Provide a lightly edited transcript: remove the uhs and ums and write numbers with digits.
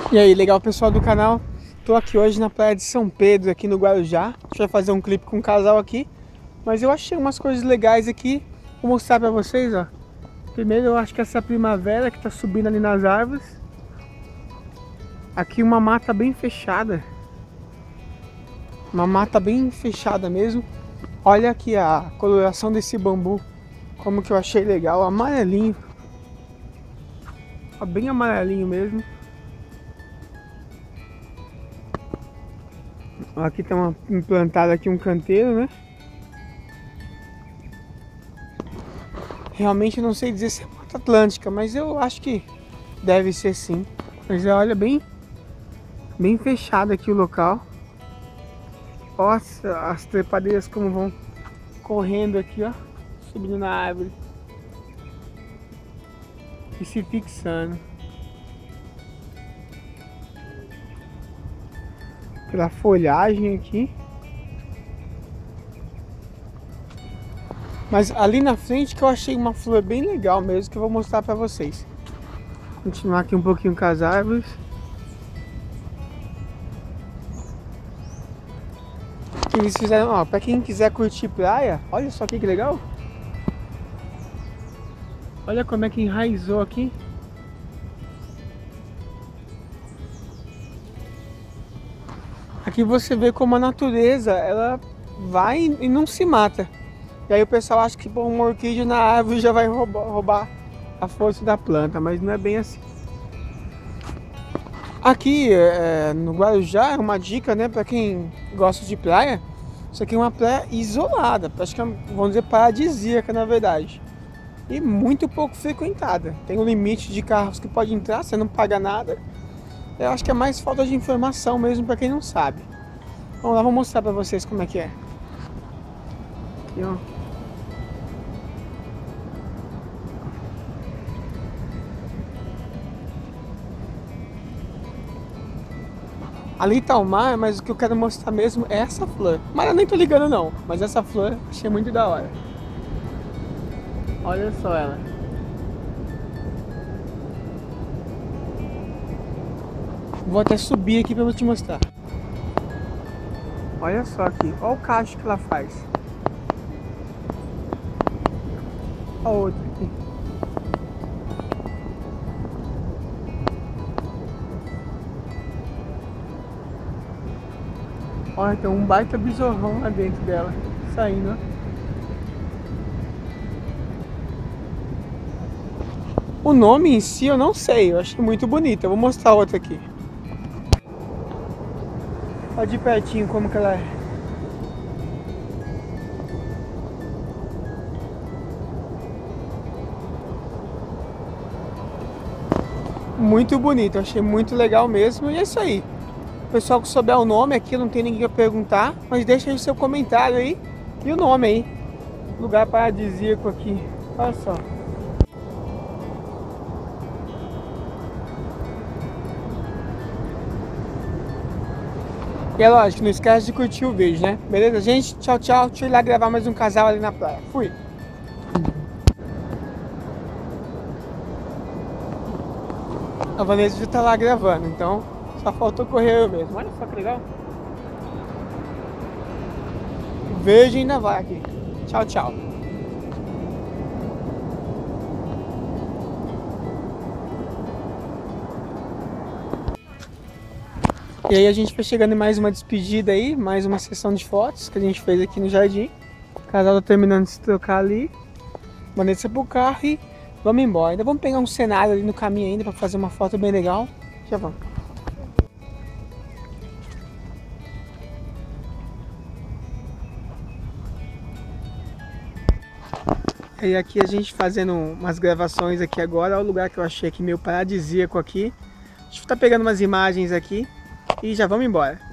E aí, legal pessoal do canal? Tô aqui hoje na praia de São Pedro, aqui no Guarujá. A gente vai fazer um clipe com um casal aqui, mas eu achei umas coisas legais aqui. Vou mostrar pra vocês, ó. Primeiro eu acho que essa primavera que tá subindo ali nas árvores. Aqui uma mata bem fechada. Uma mata bem fechada mesmo. Olha aqui a coloração desse bambu. Como que eu achei legal, amarelinho. Ó, bem amarelinho mesmo. Aqui tem implantado aqui um canteiro, né? Realmente não sei dizer se é Mata Atlântica, mas eu acho que deve ser sim. Mas olha, bem fechado aqui o local. Nossa, as trepadeiras como vão correndo aqui, ó. Subindo na árvore. E se fixando. Pela folhagem aqui. Mas ali na frente que eu achei uma flor bem legal mesmo, que eu vou mostrar pra vocês. Continuar aqui um pouquinho com as árvores. Eles fizeram, ó, pra quem quiser curtir praia, olha só que legal. Olha como é que enraizou aqui. Aqui você vê como a natureza, ela vai e não se mata. E aí o pessoal acha que pôr uma orquídea na árvore já vai roubar a força da planta, mas não é bem assim. Aqui no Guarujá é uma dica, né, para quem gosta de praia. Isso aqui é uma praia isolada, praticamente, vamos dizer, paradisíaca na verdade. E muito pouco frequentada. Tem um limite de carros que pode entrar, você não paga nada. Eu acho que é mais falta de informação mesmo para quem não sabe. Vamos lá, vou mostrar para vocês como é que é. Aqui, ó. Ali tá o mar, mas o que eu quero mostrar mesmo é essa flor. Mas eu nem tô ligando não, mas essa flor achei muito da hora. Olha só ela. Vou até subir aqui pra eu te mostrar. Olha só aqui, olha o cacho que ela faz. Olha outra aqui. Olha, tem um baita besorrão lá dentro dela, saindo, ó. O nome em si eu não sei, eu achei muito bonita. Eu vou mostrar outra aqui. Olha de pertinho como que ela é. Muito bonito, eu achei muito legal mesmo. E é isso aí. O pessoal que souber o nome aqui, não tem ninguém a perguntar, mas deixa aí o seu comentário aí e o nome aí. Lugar paradisíaco aqui. Olha só. E é lógico, não esquece de curtir o vídeo, né? Beleza, gente? Tchau, tchau. Deixa eu ir lá gravar mais um casal ali na praia. Fui! A Vanessa já tá lá gravando, então só faltou correr eu mesmo. Olha só que legal. O verde ainda vai aqui. Tchau, tchau. E aí a gente vai chegando em mais uma despedida aí, mais uma sessão de fotos que a gente fez aqui no jardim. O casal tá terminando de se trocar ali. Vanessa pro carro e vamos embora. Ainda vamos pegar um cenário ali no caminho ainda pra fazer uma foto bem legal. Já vamos. E aqui a gente fazendo umas gravações aqui agora. Olha o lugar que eu achei aqui meio paradisíaco aqui. A gente tá pegando umas imagens aqui e já vamos embora.